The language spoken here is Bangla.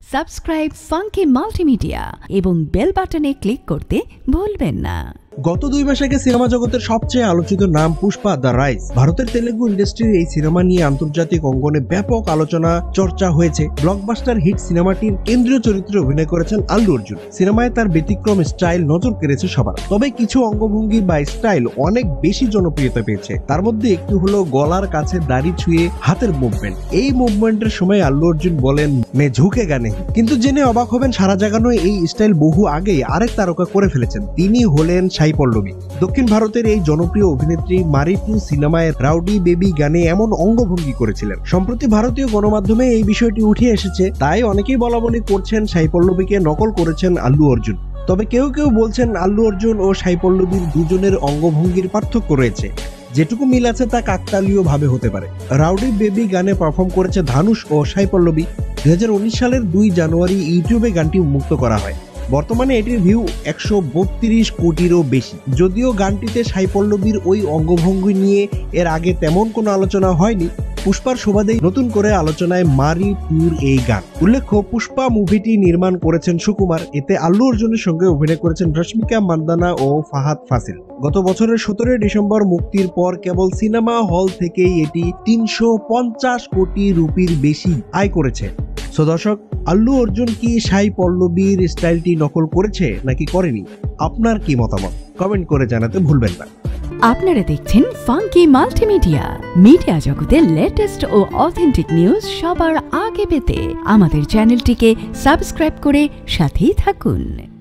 সাবস্ক্রাইব ফাঙ্কি মাল্টিমিডিয়া এবং বেল বাটনে ক্লিক করতে ভুলবেন না। গত 2 মাস আগে সিনেমা জগতের সবচেয়ে আলোচিত নাম পুষ্পা দ্য রাইজ। ভারতের তেলেগু ইন্ডাস্ট্রির এই সিনেমা নিয়ে আন্তর্জাতিক অঙ্গনে ব্যাপক আলোচনা চর্চা হয়েছে। ব্লকবাস্টার হিট সিনেমাটির কেন্দ্রীয় চরিত্রে অভিনয় করেছেন আল্লু অর্জুন। সিনেমায় তার ব্যতিক্রম স্টাইল নজর কেড়েছে সবার, তবে কিছু অঙ্গভঙ্গি বা স্টাইল অনেক বেশি জনপ্রিয়তা পেয়েছে। তার মধ্যে একটি হলো গলার কাছে দাড়ি ছুঁয়ে হাতের মুভমেন্ট। এই মুভমেন্টের সময় আল্লু অর্জুন বলেন মে ঝুঁকে গানে, কিন্তু জেনে অবাক হবেন সারা জাগানো এই স্টাইল বহু আগেই আরেক তারকা করে ফেলেছেন। তিনি হলেন পল্লবী। দক্ষিণ ভারতের এই জনপ্রিয় অভিনেত্রী মারিটু সিনেমায় রাউডি বেবি গানে এমন অঙ্গভঙ্গি করেছিলেন। সম্প্রতি ভারতীয় গণমাধ্যমে এই বিষয়টি উঠে এসেছে, তাই অনেকেই বলাবলি করছেন পল্লবীকে নকল করেছেন আল্লু অর্জুন। তবে কেউ কেউ বলছেন আল্লু অর্জুন ও পল্লবীর দুজনের অঙ্গভঙ্গির পার্থক্য রয়েছে। যেটুকু মিল আছে তা কাকতালীয় ভাবে হতে পারে। রাউডি বেবি গানে পারফর্ম করেছে ধানুশ ও পল্লবী। 2019 সালের 2 জানুয়ারি ইউটিউবে গানটি উন্মুক্ত করা হয়। বর্তমানে এটির ভিউ 132 কোটিরও বেশি। যদিও গানটিতে পল্লবীর ওই অঙ্গভঙ্গি নিয়ে এর আগে তেমন কোনো আলোচনা হয়নি, পুষ্পার সুবাদেই নতুন করে আলোচনায় মারি টুর এই গান। উল্লেখ্য, পুষ্পা মুভিটি নির্মাণ করেছেন সুকুমার। এতে আল্লু অর্জুনের সঙ্গে অভিনয় করেছেন রশ্মিকা মান্দানা ও ফাহাদ ফাসিল। গত বছরের 17 ডিসেম্বর মুক্তির পর কেবল সিনেমা হল থেকেই এটি 350 কোটি রুপির বেশি আয় করেছে। সো দর্শক, আল্লু অর্জুন কি পল্লবীর স্টাইলটি নকল করেছে নাকি করেনি? আপনার কি মতামত কমেন্ট করে জানাতে ভুলবেন না। আপনারা দেখছেন ফাঙ্কি মাল্টিমিডিয়া। মিডিয়া জগতের লেটেস্ট ও অথেন্টিক নিউজ সবার আগে পেতে আমাদের চ্যানেলটিকে সাবস্ক্রাইব করে সাথেই থাকুন।